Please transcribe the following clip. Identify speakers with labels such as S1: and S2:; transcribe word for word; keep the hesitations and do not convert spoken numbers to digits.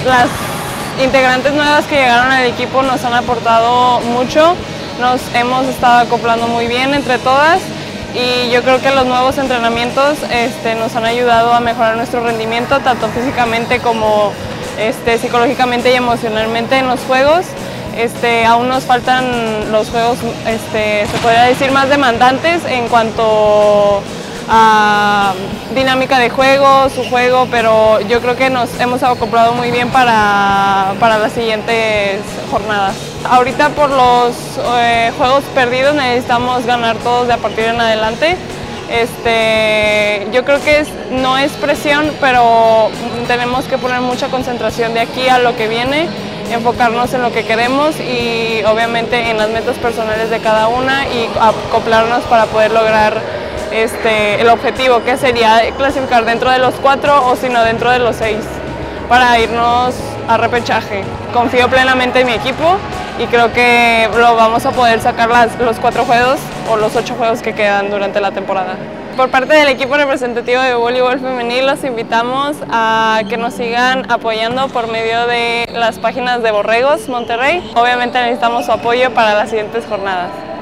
S1: las integrantes nuevas que llegaron al equipo nos han aportado mucho, nos hemos estado acoplando muy bien entre todas y yo creo que los nuevos entrenamientos este, nos han ayudado a mejorar nuestro rendimiento, tanto físicamente como este, psicológicamente y emocionalmente en los juegos. Este, aún nos faltan los juegos, este, se podría decir, más demandantes en cuanto a dinámica de juego, su juego, pero yo creo que nos hemos acoplado muy bien para, para las siguientes jornadas. Ahorita por los eh, juegos perdidos necesitamos ganar todos de a partir en adelante. Este, yo creo que es, no es presión, pero tenemos que poner mucha concentración de aquí a lo que viene, enfocarnos en lo que queremos y obviamente en las metas personales de cada una y acoplarnos para poder lograr este, el objetivo, que sería clasificar dentro de los cuatro o si no dentro de los seis para irnos a repechaje. Confío plenamente en mi equipo y creo que lo vamos a poder sacar las, los cuatro juegos o los ocho juegos que quedan durante la temporada. Por parte del equipo representativo de voleibol femenil los invitamos a que nos sigan apoyando por medio de las páginas de Borregos Monterrey. Obviamente necesitamos su apoyo para las siguientes jornadas.